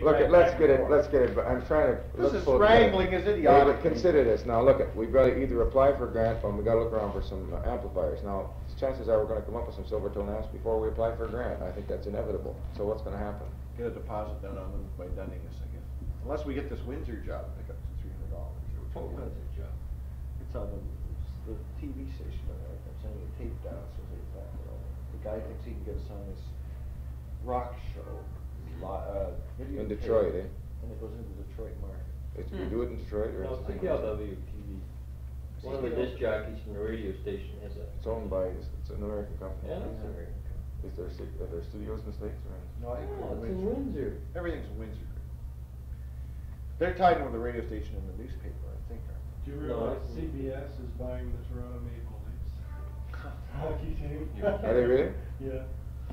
Look, let's get it, but I'm trying to... This is wrangling is idiotic. Consider this. Now, look, we've got to either apply for a grant or we've got to look around for some amplifiers. Now, chances are we're going to come up with some Silvertone amps before we apply for a grant. I think that's inevitable. So what's going to happen? Get a deposit done on them by Dunningus, I guess. Unless we get this Windsor job, pick up to $300. What Windsor job? It's on the TV station. I'm sending a tape down, so the guy thinks he can get us on this rock show. Video In Detroit, tape, and it goes into the Detroit market. We do it in Detroit? Or No, it's the KLW TV. One of the disc jockeys from the radio station has a... It's owned by, it's an American company. Yeah, it's an American company. Are there studios in the States? Or? No, I think it's in Windsor. Everything's in Windsor. They're tied in with the radio station and the newspaper, I think. Do you realize CBS is buying the Toronto Maple Leafs hockey team? Are they really? Yeah.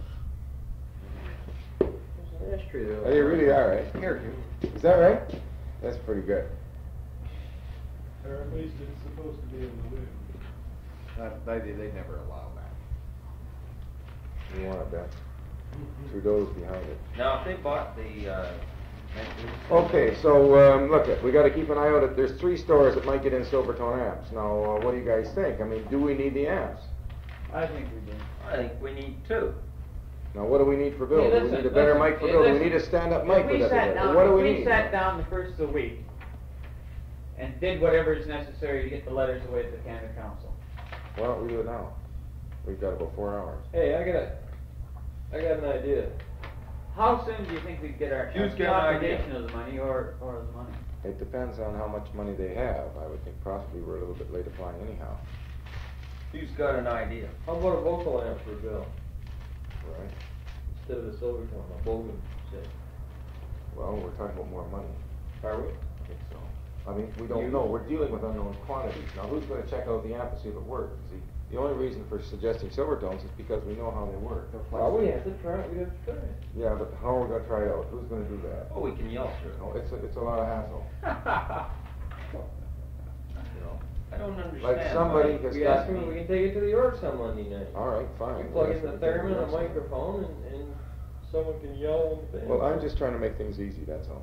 That's true. Oh, they really are, right? Here, Is that right? That's pretty good. Or at least it's supposed to be in the wind. They never allow that. You want it, Ben? Trudeau's behind it. Now, if they bought the... Okay, so look, we got to keep an eye out. There's 3 stores that might get in Silvertone amps. Now, what do you guys think? I mean, do we need the amps? I think we do. I think we need 2. Now, what do we need for Bill? Hey, Do we need a better mic for Bill? Do we need a stand-up mic with everybody? What do we need? If we sat down the first of the week and did whatever is necessary to get the letters away to the Canada Council. Why don't we do it now? We've got about 4 hours. Hey, I got an idea. How soon do you think we'd get our obligation of the money or the money? It depends on how much money they have. I would think possibly we're a little bit late applying anyhow. Who's got an idea? How about a vocal amp for Bill? Right. Instead of a Silvertone, a Bogan set. Well, we're talking about more money. Are we? I think so. I mean, we don't know. We're dealing with unknown quantities. Now, who's going to check out the amp and see if it works? See, the only reason for suggesting Silvertones is because we know how they work. Well, we have to try it. We have to try it. Yeah, but how are we going to try it out? Who's going to do that? Oh, we can yell through it. No, it's a lot of hassle. I don't understand. Like somebody has We got ask them, we can take it to the Yorks on Monday night. All right, fine. We plug in the theremin, a microphone, and someone can yell on the band. Well, I'm just trying to make things easy, that's all.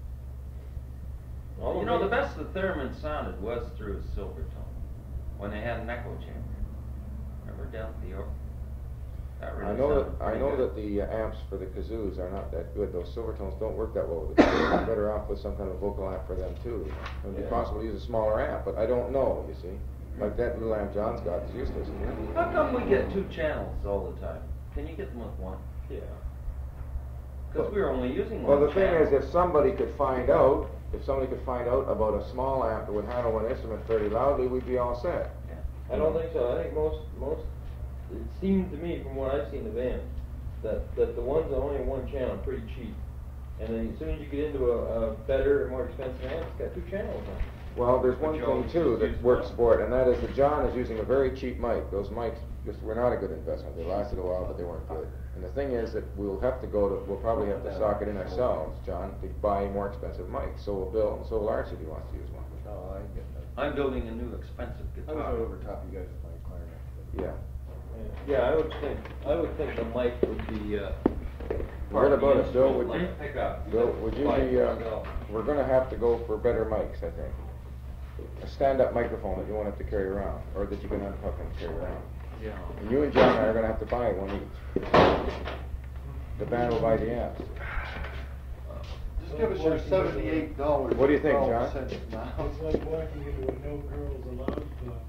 You know, the best the theremin sounded was through a Silvertone, when they had an echo chamber. Remember down at the York? That really I know sounded that the amps for the kazoos are not that good. Those Silvertones don't work that well with the kazoos. I'm better off with some kind of vocal amp for them too. It would be possible to use a smaller amp, but I don't know, you see. Like that little amp John's got is useless. How come we get 2 channels all the time? Can you get them with 1? Yeah. Because we're only using 1 Well, the thing channel. is, if somebody could find out about a small amp that would handle one instrument fairly loudly, we'd be all set. I don't think so. I think most, it seems to me from what I've seen of amps, that the ones that only have 1 channel are pretty cheap. And then as soon as you get into a better, more expensive amp, it's got 2 channels on it. Well, there's one thing too that works for it, and that is that John is using a very cheap mic. Those mics just were not a good investment. They lasted a while, but they weren't good. And the thing is that we'll probably have to sock it in ourselves, John, to buy a more expensive mic. So will Bill, and so will Archie if he wants to use one. Oh, I get that. I'm building a new expensive I was guitar. over top you guys with my clarinet. Yeah. Yeah, I would think the mic would be. What about it, Bill? Would you, Pick up. Bill, would you be? We're going to have to go for better mics, I think. A stand-up microphone that you won't have to carry around, or that you can unhook and carry around. Yeah. And you and John are going to have to buy one each. The band will buy the amps. Just give us your $78. What do you think, John? It's like walking into a no girls allowed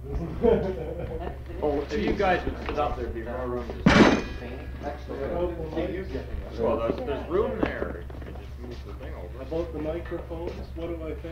club. Oh, If you guys would sit up, there'd be more room to paint. Well, there's room there. You just move the thing over. About the microphones, what do I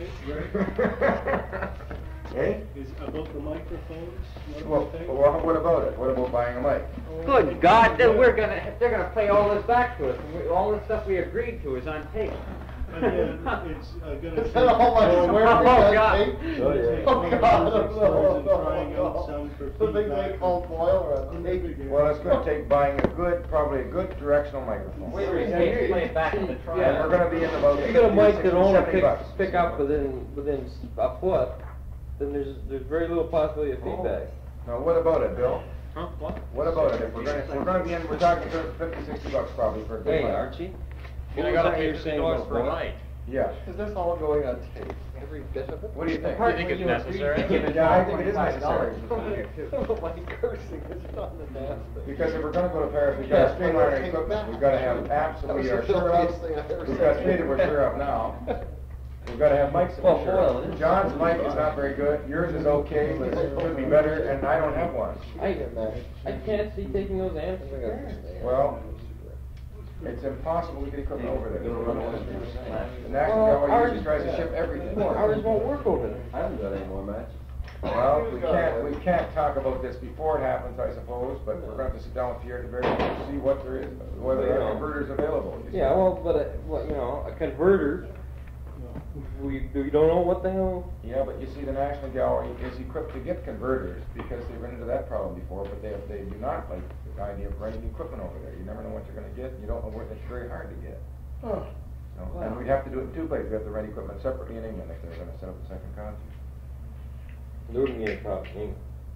think? Eh? Is about the microphones, what do Well, I think? what about it? What about buying a mic? Good God, they're gonna play all this back to us. And all the stuff we agreed to is on tape. And then it's gonna Is that all my take- work Oh, for God. tape? Oh, yeah. Oh, God. Music stores and trying out some for The thing they feedback. call boiler on tape. Well, it's going to take buying probably a good directional microphone. Wait, play it back in the And trial. we're going to be in about If you get a mic that only $70. pick up within a foot, then there's very little possibility of feedback. Now, what about it, Bill? Huh? What? What about it? If we're going to be in, we're talking $50, $60 probably for a good Hey, mic. Archie, And I gotta pay $50 for a mic. Yeah. Is this all going on tape? Every bit of it? What do you think? Do you think it's necessary? Yeah, I think it is necessary. Like cursing is on the dance thing. Because if we're gonna go to Paris, we've got to streamline our equipment, we've got to have apps that we are sure of, we've got three that we're sure of now. We've got to have mics that we're sure of. John's mic is not very good, yours is okay, but it could be better, and I don't have one. I can't see taking those amps. Well, it's impossible to get equipment over there. The National Well, Gallery usually tries to ship everything. Ours won't work over there. I haven't got any more matches. Well, we can't talk about this before it happens, I suppose, but we're going to have to sit down with Pierre at the very end to see what there is, whether there are converters available. you see. Yeah, well, but, you know, a converter, we don't know what the hell. Yeah, but you see, the National Gallery is equipped to get converters because they've run into that problem before, but they do not like the idea of renting equipment over there. You never know what you're going to get, and you don't know where it's very hard to get. Oh. So, and we'd have to do it in two places. We have to rent equipment separately in England if they're going to set up a second concert. Looting it across England.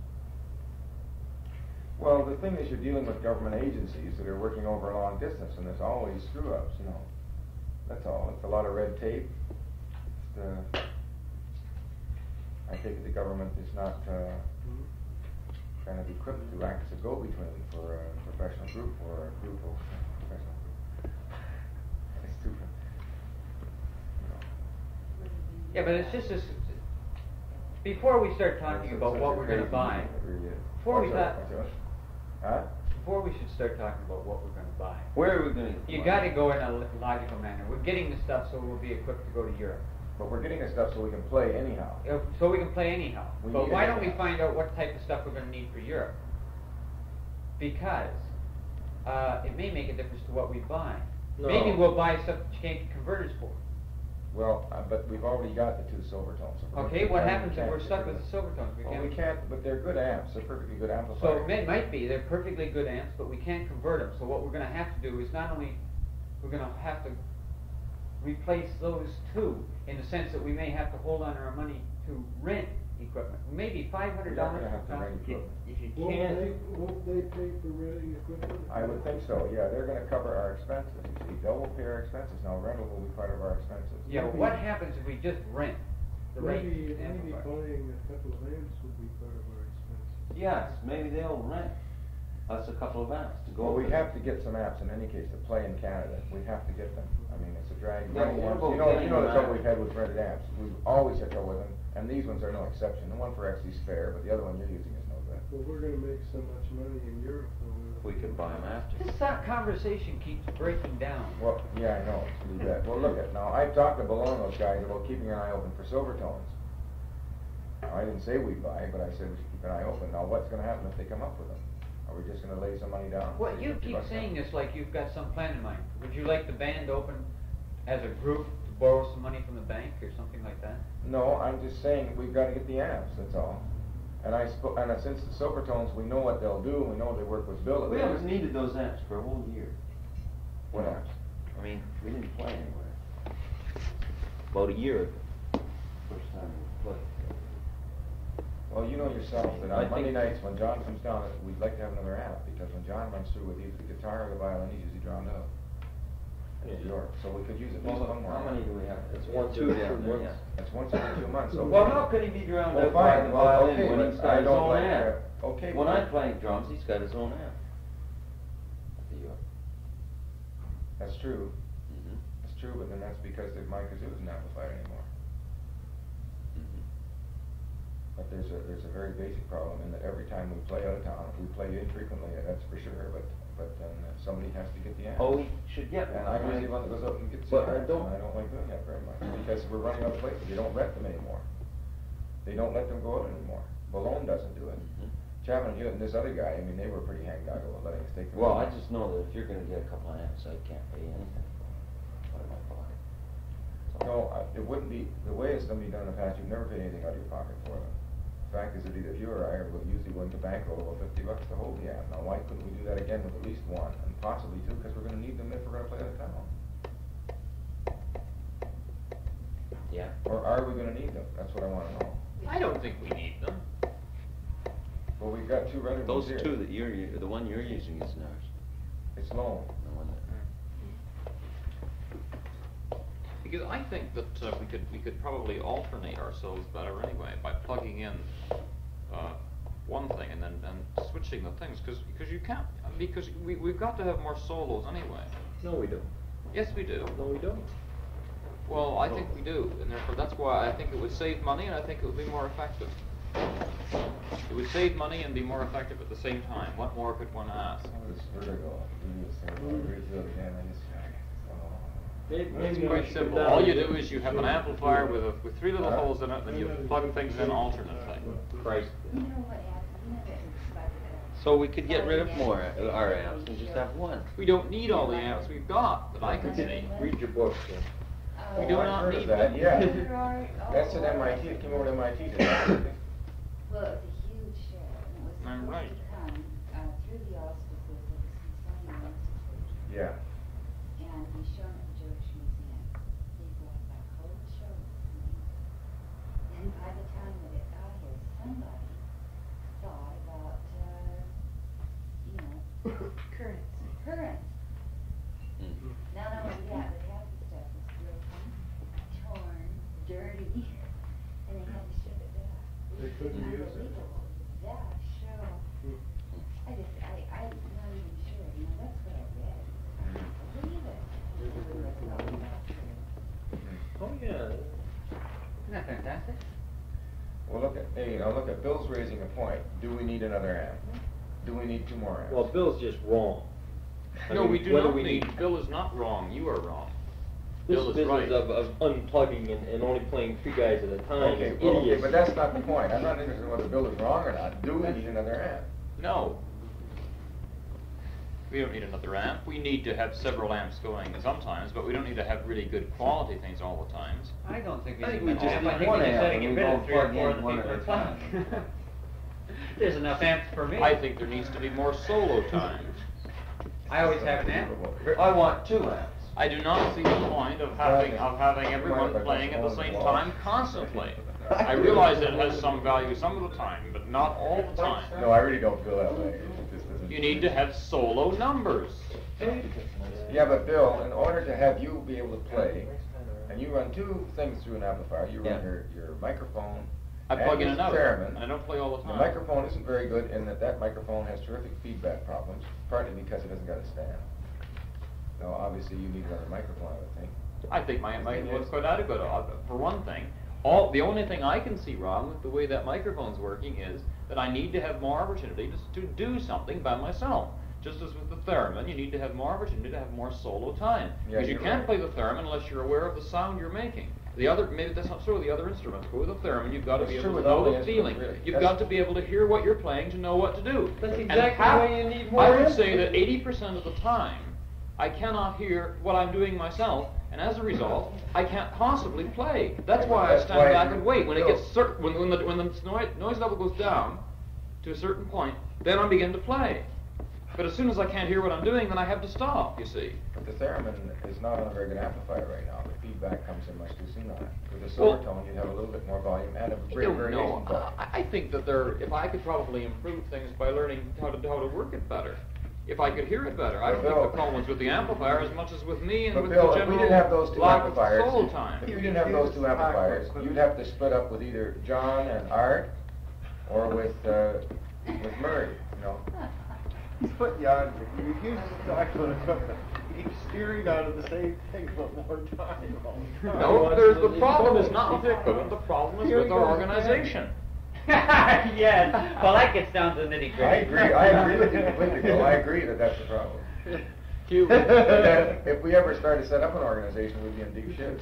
Well, the thing is, you're dealing with government agencies that are working over a long distance, and there's always screw-ups, you know. That's all. It's a lot of red tape. I think the government is not kind of equipped to act as a go-between for a professional group or a group of professional group. It's too, you know. Yeah, but it's just this, before we start talking about what we're gonna buy, before we should start talking about what we're gonna buy, Where are we gonna? you gotta go in a logical manner. We're getting the stuff so we'll be equipped to go to Europe. But we're getting the stuff so we can play anyhow. So we can play anyhow. We But need why it don't we anyhow. find out what type of stuff we're gonna need for Europe? Because, it may make a difference to what we buy. No. Maybe we'll buy stuff that you can't get converters for. Well, but we've already got the two Silvertones. So Okay, what happens if we're stuck with the Silvertones? Well, we can't, but they're good amps. They're perfectly good So amplifiers. it might be, they're perfectly good amps, but we can't convert them. So what we're gonna have to do is not only, we're gonna have to replace those two, in the sense that we may have to hold on our money to rent equipment. Maybe $500 We're not gonna have to per rent time. equipment. If you Won't can't, they pay for renting equipment? I would think so, yeah. They're gonna cover our expenses, you see. They will pay our expenses. Now, rental will be part of our expenses. Yeah, but what happens if we just rent the rate Maybe amplifier? buying a couple of amps would be part of our expenses. Yes, maybe they'll rent us a couple of amps to go. Well, we with. have to get some amps in any case to play in Canada. We have to get them. I mean, it's a drag. Yeah, Renting what ones, about you know getting the them trouble out? we've had with rented amps. We've always had trouble with them, and these ones are no exception. The one for XC's fair, but the other one you're using is no good. Well, we're gonna make so much money in Europe, though. We could buy them after. This conversation keeps breaking down. Well, yeah, I know, it's really bad. Well, look at, now, I've talked to Bologna, those guys, about keeping an eye open for Silvertones. Now, I didn't say we'd buy, but I said we should keep an eye open. Now, what's gonna happen if they come up with them? Are we just gonna lay some money down? Well, you $50 keep bucks saying down? this like you've got some plan in mind. Would you like the band to open as a group to borrow some money from the bank or something like that? No, I'm just saying, we've gotta get the amps, that's all. And since the Silvertones, we know what they'll do, we know they work with Bill. We haven't needed those amps for a whole year. What amps? I mean, we didn't play anywhere. About a year ago, first time we played. Well, you know yourself that I on Monday think- nights, when John comes down, we'd like to have another amp, because when John runs through with either the guitar or the violin, he's usually drowned out. In New York, so we could use at least Well, one more. how many do we have? It's one, Two two, down there, once. yeah. That's once every 2 months. So Well, how could he be drowned Well, out by fine, the well, violin okay, when but he's I got his don't own like amp? that. Okay, When but- I'm playing drums, he's got his own amp. At the York. That's true. Mhm. That's true, but then that's because the mic isn't amplified anymore. Mhm. But there's a very basic problem in that every time we play out of town, we play infrequently, that's for sure, but then somebody has to get the amp. Oh, he should get And one. I'm usually one that goes up and gets the But I amps, don't- and I don't like doing that very much, because we're running out of places, they don't rent them anymore. They don't let them go out anymore. Bologna doesn't do it. Mhm. Chapman Hewitt and this other guy, I mean, they were pretty hang-dog about letting us take them. Well, I just know that if you're gonna get a couple of amps, I can't pay anything for them. What am I buying? So- No, it wouldn't be, the way it's gonna be done in the past, you've never paid anything out of your pocket for them. The fact is that either you or I are usually willing to bankroll about $50 to hold the amp. Now, why couldn't we do that again with at least one, and possibly two, because we're gonna need them if we're gonna play out of town? Yeah. Or are we gonna need them? That's what I wanna know. I don't think we need them. Well, we've got two rented ones Those here. two that the one you're using is ours. It's loan. The one that. Because I think that we could probably alternate ourselves better anyway by plugging in one thing and then switching the things because you can't because we've got to have more solos anyway. No, we don't. Yes, we do. No, we don't. Well, I think we do, and therefore that's why I think it would save money and I think it would be more effective. It would save money and be more effective at the same time. What more could one ask? It's quite simple. All you do is you have an amplifier with 3 little holes in it, and you plug things in alternately. Christ. So we could get rid of more our amps and just have one. We don't need all the amps we've got that I can see. Read your book, Jim. We do not need that. them. Yeah. That's at MIT. It came over to MIT today. Well, it was a huge show. And it was I'm right. through the auspices of the Smithsonian Institute. Yeah. And we shown at the Jewish Museum. They brought that whole show with me. And by the time that it got here, somebody thought about, currents. Not only that, but half the stuff was broken, torn, dirty, and they had to ship it back. They couldn't use it. Unbelievable. That show. I'm not even sure. That's what I read. I can't believe it. Oh, yeah. Isn't that fantastic? Well, look at Bill's raising a point. Do we need another amp? Do we need 2 more amps? Well, Bill's just wrong. No, we do not need. Bill is not wrong. You are wrong. This Bill is business right. of unplugging and only playing 3 guys at a time Okay, is well, idiocy. but that's not the point. I'm not interested in whether Bill is wrong or not. Do we need another amp? No. We don't need another amp. We need to have several amps going sometimes, but we don't need to have really good quality things all the times. I don't think I think need we just amp. I need think one we just amp gotta and get we rid of won't 3 or plug 4 in of the one people at a are playing. There's enough amps for me. I think there needs to be more solo time. I always have an amp. I want 2 amps. I do not see the point of having everyone playing at the same time constantly. I realize that it has some value some of the time, but not all the time. No, I really don't feel that way. It just doesn't. You need to have solo numbers. Yeah, but Bill, in order to have you be able to play, and you run 2 things through an amplifier. You run your microphone. I plug in and and your out, theremin. and I don't play all the The time. microphone isn't very good in that microphone has terrific feedback problems, partly because it hasn't got a stand. So obviously you need another microphone, I would think. I think my microphone's quite adequate. For one thing, the only thing I can see wrong with the way that microphone's working is that I need to have more opportunity to do something by myself. Just as with the theremin, you need to have more opportunity to have more solo time. Yeah, Because you you're can't right. play the theremin unless you're aware of the sound you're making. Maybe that's not true with the other instruments, but with the theremin, you've got to It's be true able with to all know the the feeling. instruments, really. You've got to be able to hear what you're playing to know what to do. That's And exactly why you need more I would say that 80% of the time, I cannot hear what I'm doing myself, and as a result, I can't possibly play. That's why I stand back and wait. When it gets when the noise level goes down to a certain point, then I begin to play. But as soon as I can't hear what I'm doing, then I have to stop, you see. But the theremin is not on a very good amplifier right now. The feedback comes in much too soon on it. With a Well, silver tone, you'd have a little bit more volume and a I greater don't variation. know. But I think that if I could probably improve things by learning how to work it better. If I could hear it better. I don't think the problem is with the amplifier as much as with me and But with Bill, the if we general didn't have those 2 lack of amplifiers, solo time. if you didn't have those 2 amplifiers, you'd have to split up with either John and Art, or with Murray. You know. He's putting you on. You refuse to talk about equipment. You keep steering out of the same thing, but more time. No, the problem is not with the equipment. The problem is with our organization. Yes. Well, that gets down to the nitty gritty. I agree with you completely, Bill. I agree that that's the problem. Cue. And then, if we ever start to set up an organization, we'd be in deep shit.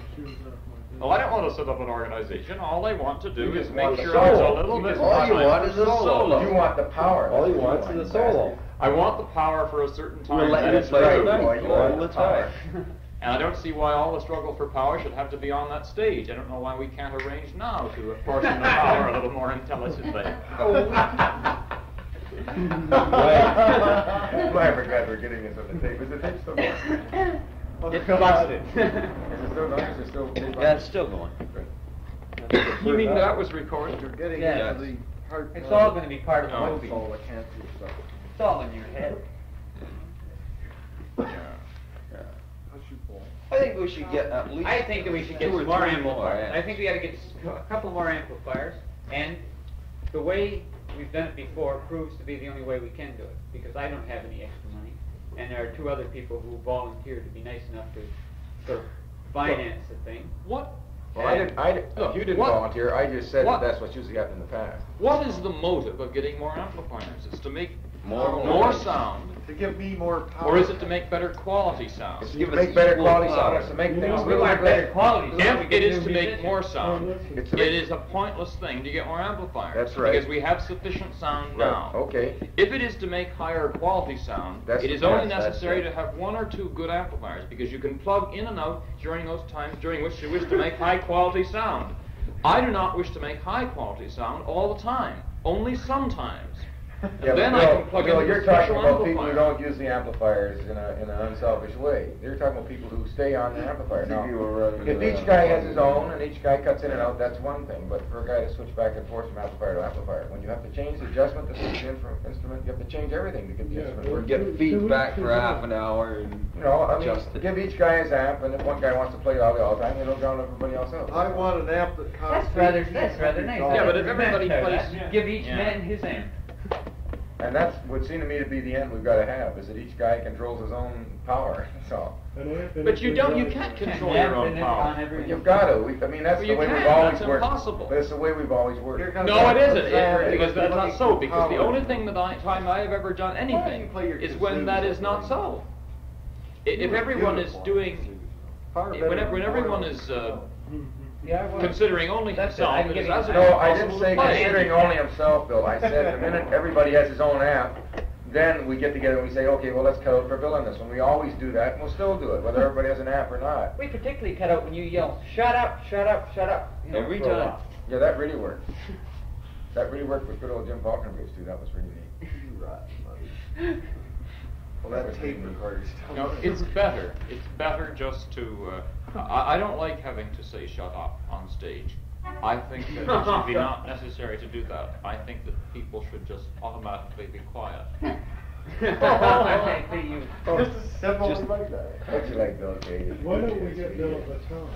Well, I don't want to set up an organization. All I want to do You is just make want the sure there's a solo. little You bit just more want- time all you want for is a solo. You want the power. All he That's what wants you is a solo. I want the power for a certain time. We'll let and you it's play true. tonight. Boy, you All want the power. time. And I don't see why all the struggle for power should have to be on that stage. I don't know why we can't arrange now to apportion the power a little more intelligently. I forgot we're getting this on the tape. Is the tape still going? It's busted. Is it still going? Is it still tape on? Yeah, it's still going. Good. You mean that was recorded? You're getting Yeah. into the hard. It's all going to be part of the No. movie. All I can't do stuff. It's all in your head. How's your ball? I think we should get at least. I think that we should get two or more three amplifiers. yeah. I think we got to get a couple more amplifiers, and the way we've done it before proves to be the only way we can do it, because I don't have any extra money, and there are two other people who volunteered to be nice enough to sort of finance the thing. What? Well, if you didn't volunteer, I just said that that's what's usually happened in the past. What is the motive of getting more amplifiers? It's to make More more sound, To give me more power. or is it to make better quality sound? It's to make better quality sound, it's to make things We really want better good. quality. so we If can it is do to make musicians. more sound, It's to it make- is a pointless thing to get more amplifiers. That's right. Because we have sufficient sound Right, now. okay. If it is to make higher quality sound, That's- it is only that's necessary it. to have one or two good amplifiers, because you can plug in and out during those times during which you wish to make high quality sound. I do not wish to make high quality sound all the time, only sometimes. And Yeah, then but I Bill, can plug Bill, in you're a talking special about people who amplifier. don't use the amplifiers in an unselfish way. You're talking about people who stay on the amplifier. Now, if each guy has his own and each guy cuts in and out, that's one thing. But for a guy to switch back and forth from amplifier to amplifier, when you have to change the adjustment to suit the instrument, you have to change everything to get the instrument Or working. get feedback for half an hour and You know, I mean, adjust it. give each guy his amp, and if one guy wants to play all the time, he'll drown everybody else out. I want an amp that costs. That's rather nice. Yeah, but if everybody That's plays- fair. Give each Yeah. man his amp. And that's would seem to me to be the end we've got to have, is that each guy controls his own power. So. But you can't control your own power. You've got to. I mean, that's Well, the you way we've can. always That's worked. impossible. But it's the way we've always worked. No, it isn't. Because that's not so. Because the only thing time I have ever done anything is when that is not so. If everyone is doing, when everyone is considering only himself, it is as No, I didn't impossible say to play. considering only himself, Bill. I said the minute everybody has his own amp, then we get together and we say, okay, well, let's cut out for Bill on this one. We always do that, and we'll still do it, whether everybody has an amp or not. We particularly cut out when you yell, "Shut up! Shut up! Shut up!" You know, Every for a time. while. Yeah, that really worked. That really worked with good old Jim Falconbridge, too. That was really neat. Well, that tape recorder's No, it's better. It's better just to. I don't like having to say "shut up" on stage. I think that it should be not necessary to do that. I think that people should just automatically be quiet. I think you. Just as simple as like that. How'd you like Bill Katie? Why don't we get Bill a baton?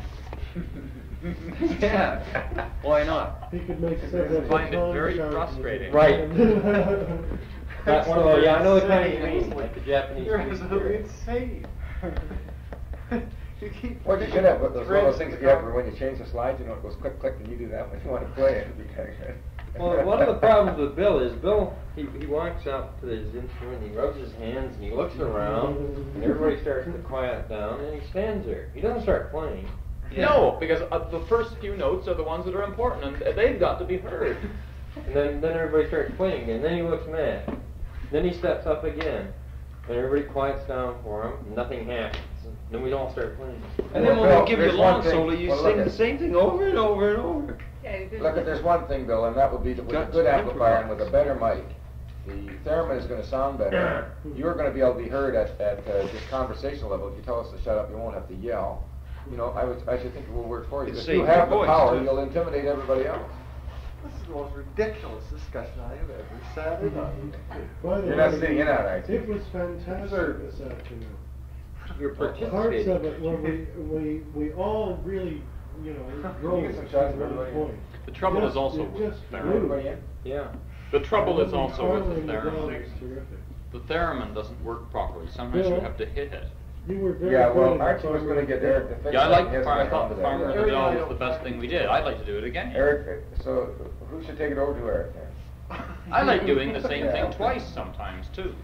Yeah. Why not? He could make I several find it baton very sounds with frustrating. it. Right. That's one of those, yeah, I know the kind you mean, like the Japanese. You're music absolutely there. insane. You keep. Well, you should have those one of those things that you have for when you change the slides, you know, it goes click, click, and you do that when you want to play it. It'd be kind of good. Well, one of the problems with Bill is he walks up to his instrument, he rubs his hands, and he looks around, and everybody starts to quiet down, and he stands there. He doesn't start playing. No, because the first few notes are the ones that are important, and they've got to be heard. And then everybody starts playing again. Then he looks mad. Then he steps up again, and everybody quiets down for him, and nothing happens. Then we all start playing. And then when Well, we give you a there's one long thing- solo, you well, sing look the at- same thing over and over and over. Look, there's one thing, Bill, and that would be that with a Got good some amplifier and with a improvise. better mic, the theremin is going to sound better. You're going to be able to be heard at just conversational level. If you tell us to shut up, you won't have to yell. You know, I should think it will work for you. It If saves you have your the voice, power, too. you'll intimidate everybody else. This is the most ridiculous discussion I have ever sat in on. By the You're way, not sitting in on it, are you? It was fantastic this afternoon. You're Parts of participating. it when we all really, you know, drove get some to shots of one everybody. point. The trouble Just- is also it just with Everybody flew. in? Yeah. the trouble is also with Carling the the ground theremin. was terrific. The theremin doesn't work properly. Sometimes you Bill? have to hit it. You were very Yeah, well, good at Archie was going to get Eric to fix it. Yeah, I like He hasn't I got thought around the to that Farmer yet. of the Dell was the best thing we did. I'd like to do it again. Eric, so who should take it over to Eric then? I like doing the same thing twice sometimes too.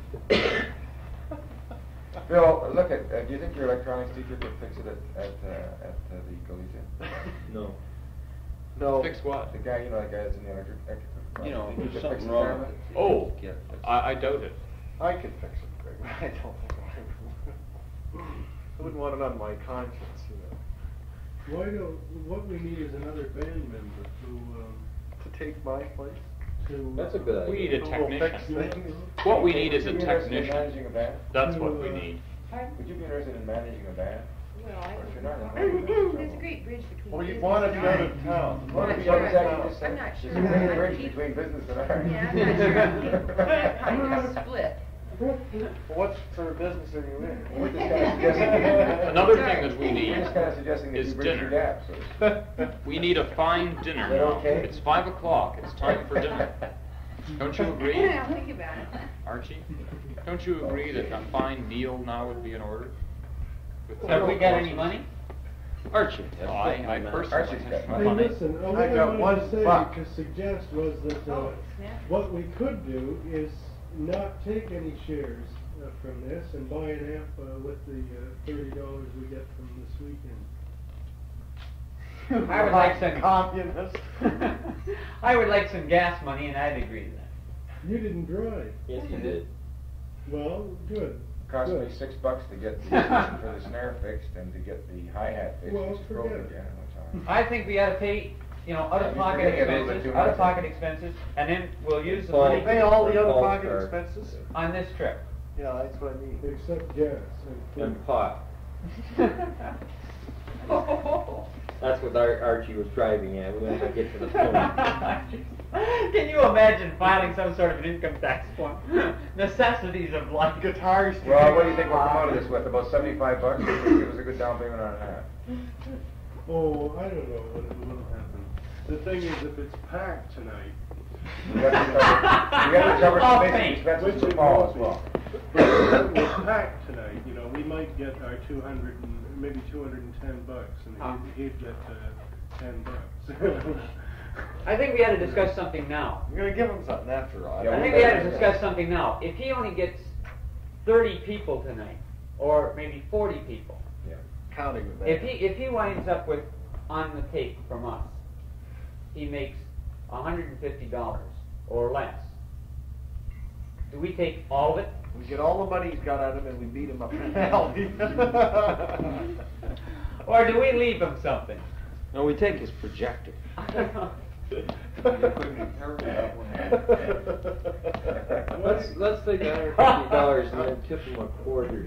Bill, look at, do you think your electronics teacher could fix it at the collegiate? No. No. Fix what? The guy, you know, the guy that's in the electric. You know, he there's could something fix the wrong theremin? with it. Oh, Get it fixed. I doubt it. I could fix it, Greg, but I don't think I wouldn't want it on my conscience, you know. What we need is another band member To take my place. to. That's a good idea. We need a Who will fix technician. things. What we need is a Would you be interested in technician. managing a band? That's what we need. Would you be interested in managing a band? Well, I Or if you're not, then There's a great bridge between. Well, you business want to and be out art. of town. You want to I'm be not out of sure. town. just I'm not sure. There's a big I'm bridge keep- between business and art. Yeah, I'm not sure. Kind of split. What sort of business are you in? We're just kind of suggesting. Another thing that we need We're just kind of suggesting that is you bridge dinner. your gap, so to speak. We need a fine dinner Is that now. okay? It's 5 o'clock. It's time for dinner. Don't you agree, I'll think about it. Archie? Don't you agree that a fine meal now would be in order? With Have we got courses? any money? Archie, I personally Archie's got Hey, money. listen, what I I got wanted to say, $1. to suggest was that, what we could do is not take any shares from this and buy an amp with the $30 we get from this weekend. I would like some communist. I would like some gas money, and I'd agree to that. You didn't drive. Yes, you did. Well, good. Cost me Good. $6 to get the position for the snare fixed and to get the hi-hat fixed, Well, which is broken forget it. again. which I think we ought to pay, out-of-pocket You're getting a little bit expenses, too much. out-of-pocket expenses, and then we'll use the Fine. money Pay all the other False pocket start. expenses? on this trip. Yeah, that's what I mean. Except gas and And food. pot. That's what Archie was driving at. We want to get to the point. Can you imagine filing some sort of an income tax form? Necessities of life. Guitars. Well, what do you think we'll come out of this with? About $75? Give us a good down payment on that. Oh, I don't know what will happen. The thing is, if it's packed tonight, We got to cover I'll some basic pay. expenses for Paul as well. but if it's packed tonight, we might get our 200 and maybe $210, and he'd get $10. I think we ought to discuss something now. You're gonna give him something after all. Yeah, I think we ought to discuss something now. If he only gets 30 people tonight, or maybe 40 people, Counting with that. if he winds up with, on the tape from us, he makes $150 or less, do we take all of it? We get all the money he's got out of him and we beat him up in penalty. Or do we leave him something? No, we take his projector. Let's take $150 and then tip him a quarter.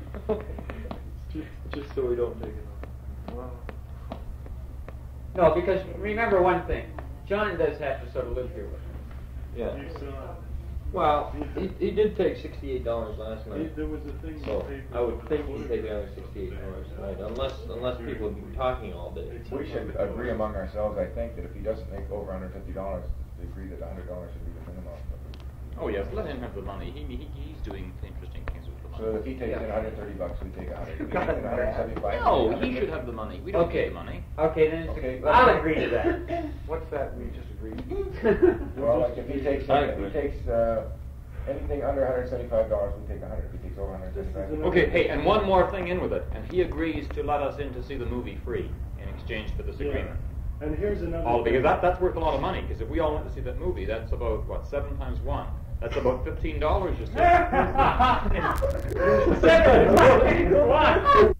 just so we don't take it off. No, because remember one thing, John does have to sort of live here with him. Yeah. You saw, Well, he did take $68 last night. there was a thing in the So paper. I would think he'd take another $68 tonight, unless people have been talking all day. We should agree among ourselves, I think, that if he doesn't make over $150, to agree that $100 should be the minimum. Oh yes, let him have the money. He's doing interesting things with the So money. if he takes in $130, we take 100. If he takes in $175. No, he should have the money. We don't Okay. need the money. Okay, then Okay, I'll agree to that. What's that we just agreed? Well, like if he takes, anything under $175, we take 100. If he takes over $175. Okay, hey, and one more thing in with it, and he agrees to let us in to see the movie free in exchange for this Yeah. agreement. And here's another All because thing. that's worth a lot of money. Because if we all went to see that movie, that's about what 7 times 1. That's about $15 you see. 7 times 1.